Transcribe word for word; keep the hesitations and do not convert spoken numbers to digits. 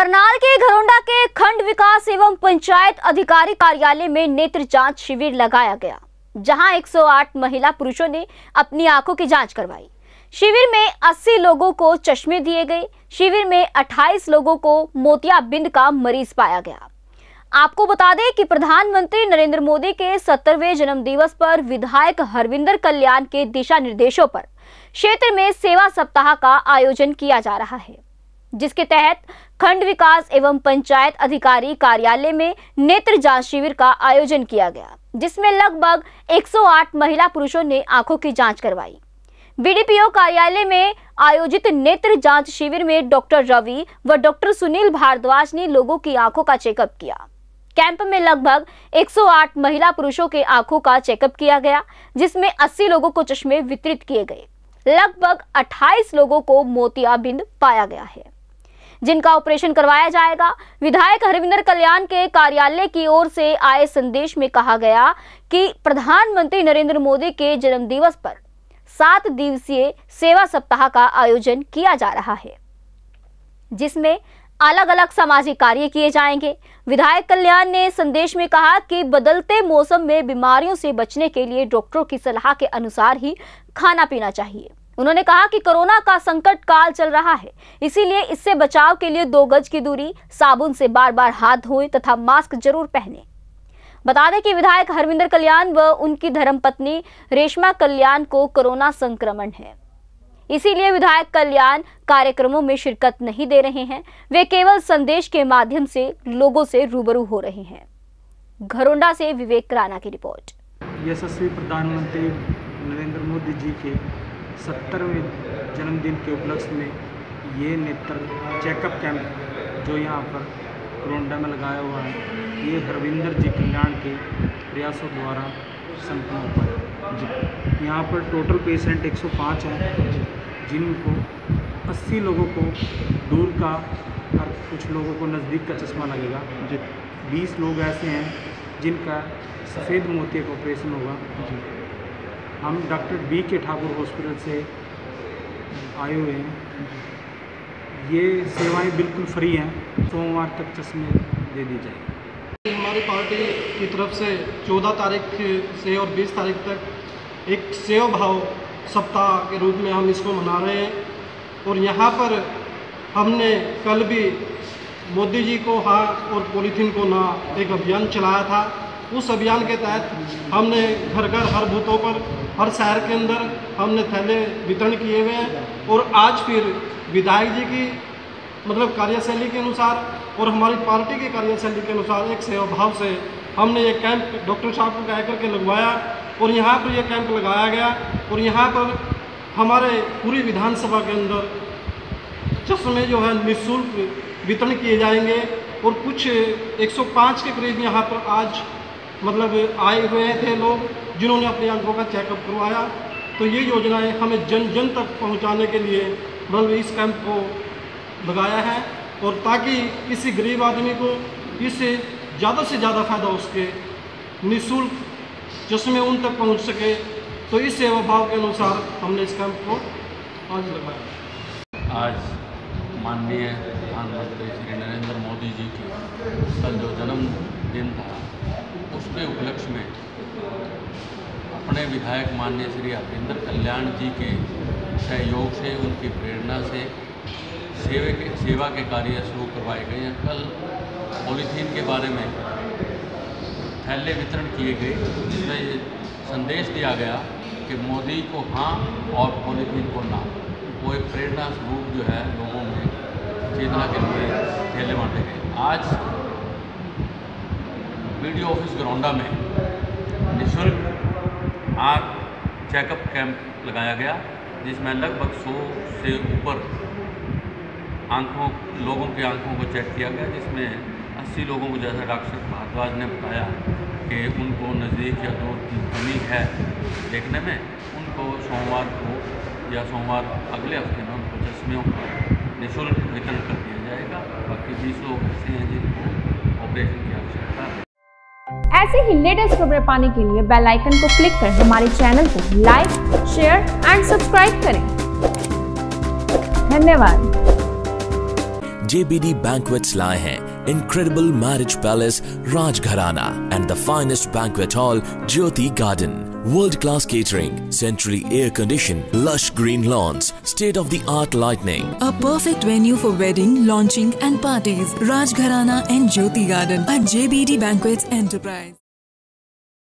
करनाल के घरोंडा के खंड विकास एवं पंचायत अधिकारी कार्यालय में नेत्र जांच शिविर लगाया गया, जहां एक सौ आठ महिला पुरुषों ने अपनी आंखों की जांच करवाई। शिविर में अस्सी लोगों को चश्मे दिए गए। शिविर में अट्ठाईस लोगों को मोतियाबिंद का मरीज पाया गया। आपको बता दें कि प्रधानमंत्री नरेंद्र मोदी के सत्तरवें जन्म दिवस पर विधायक हरविंदर कल्याण के दिशा निर्देशों पर क्षेत्र में सेवा सप्ताह का आयोजन किया जा रहा है, जिसके तहत खंड विकास एवं पंचायत अधिकारी कार्यालय में नेत्र जांच शिविर का आयोजन किया गया, जिसमें लगभग एक सौ आठ महिला पुरुषों ने आंखों की जांच करवाई। बीडीपीओ कार्यालय में आयोजित नेत्र जांच शिविर में डॉक्टर रवि व डॉक्टर सुनील भारद्वाज ने लोगों की आंखों का चेकअप किया। कैंप में लगभग एक सौ आठ महिला पुरुषों के आंखों का चेकअप किया गया, जिसमें अस्सी लोगों को चश्मे वितरित किए गए। लगभग अट्ठाईस लोगों को मोतियाबिंद पाया गया है, जिनका ऑपरेशन करवाया जाएगा। विधायक हरविंदर कल्याण के कार्यालय की ओर से आए संदेश में कहा गया कि प्रधानमंत्री नरेंद्र मोदी के जन्म दिवस पर सात दिवसीय सेवा सप्ताह का आयोजन किया जा रहा है, जिसमें अलग अलग सामाजिक कार्य किए जाएंगे। विधायक कल्याण ने संदेश में कहा कि बदलते मौसम में बीमारियों से बचने के लिए डॉक्टरों की सलाह के अनुसार ही खाना पीना चाहिए। उन्होंने कहा कि कोरोना का संकट काल चल रहा है, इसीलिए इससे बचाव के लिए दो गज की दूरी, साबुन से बार बार हाथ धोएं तथा मास्क जरूर पहनें। बता दें कि विधायक हरविंदर कल्याण व उनकी धर्मपत्नी रेशमा कल्याण को कोरोना संक्रमण है, इसीलिए विधायक कल्याण कार्यक्रमों में शिरकत नहीं दे रहे हैं। वे केवल संदेश के माध्यम से लोगों से रूबरू हो रहे हैं। घरोंडा से विवेक राणा की रिपोर्ट। यशस्वी प्रधानमंत्री नरेंद्र मोदी जी के सत्तरवें जन्मदिन के उपलक्ष्य में ये नेत्र चेकअप कैंप जो यहाँ पर घरोंडा में लगाया हुआ है, ये हरविंदर जी कल्याण के प्रयासों द्वारा संपन्न हुआ है जी। यहाँ पर टोटल पेशेंट एक सौ पाँच हैं, जिनको अस्सी लोगों को दूर का और कुछ लोगों को नज़दीक का चश्मा लगेगा जी। बीस लोग ऐसे हैं जिनका सफ़ेद मोतिया का ऑपरेशन होगा जी। हम डॉक्टर बी के ठाकुर हॉस्पिटल से आए हुए हैं। ये सेवाएं बिल्कुल फ्री हैं। सोमवार तक चश्मे दे दी जाएगी। हमारी पार्टी की तरफ से चौदह तारीख से और बीस तारीख तक एक सेवा भाव सप्ताह के रूप में हम इसको मना रहे हैं। और यहाँ पर हमने कल भी मोदी जी को हाँ और पॉलीथीन को ना एक अभियान चलाया था। उस अभियान के तहत हमने घर घर हर बूथों पर हर शहर के अंदर हमने थैले वितरण किए हुए हैं। और आज फिर विधायक जी की मतलब कार्यशैली के अनुसार और हमारी पार्टी की कार्यशैली के अनुसार एक सेवा भाव से हमने ये कैंप डॉक्टर साहब को कह करके लगवाया और यहाँ पर यह कैंप लगाया गया। और यहाँ पर हमारे पूरी विधानसभा के अंदर चश्मे जो है निःशुल्क वितरण किए जाएंगे। और कुछ एक सौ पाँच के करीब यहाँ पर आज मतलब आए हुए थे लोग, जिन्होंने अपनी आंखों का चेकअप करवाया। तो ये योजनाएं हमें जन जन तक पहुँचाने के लिए मतलब इस कैंप को लगाया है, और ताकि किसी गरीब आदमी को इससे ज़्यादा से ज़्यादा फ़ायदा हो सके, निःशुल्क चश्मे उन तक पहुंच सके। तो इस सेवा भाव के अनुसार हमने इस कैंप को आज लगाया। आज माननीय प्रधानमंत्री श्री नरेंद्र मोदी जी की कल जो जन्मदिन था, उसके उपलक्ष्य में अपने विधायक माननीय श्री हरविंदर कल्याण जी के सहयोग से, उनकी प्रेरणा से सेवे के सेवा के कार्य शुरू करवाए गए हैं। कल पॉलीथीन के बारे में थैले वितरण किए गए, जिसमें ये संदेश दिया गया कि मोदी को हाँ और पॉलीथीन को ना। वो एक प्रेरणा स्वरूप जो है लोगों में चेतना के लिए थैले बांटे गए। आज बीडीओ ऑफिस घरोंडा में निःशुल्क आँख चेकअप कैंप लगाया गया, जिसमें लगभग सौ से ऊपर आंखों लोगों की आंखों को चेक किया गया, जिसमें अस्सी लोगों को, जैसा डॉक्टर भारद्वाज ने बताया कि उनको नज़दीक या दूर की कमी है देखने में, उनको सोमवार को या सोमवार अगले हफ्ते में उनको चश्मियों का निःशुल्क वितरण कर दिया जाएगा। बाकी बीस लोग ऐसे हैं जिनको ऑपरेशन की आवश्यकता है। ऐसे ही लेटेस्ट खबरें पाने के लिए बेल आइकन को क्लिक कर हमारे चैनल को लाइक, शेयर एंड सब्सक्राइब करें। धन्यवाद। J B D Banquets लाए हैं incredible marriage palace Rajgharana and the finest banquet hall Jyoti Garden. World-class catering, centrally air-conditioned, lush green lawns, state-of-the-art lighting. A perfect venue for wedding, launching and parties. Rajgharana and Jyoti Garden at J B D Banquets Enterprise.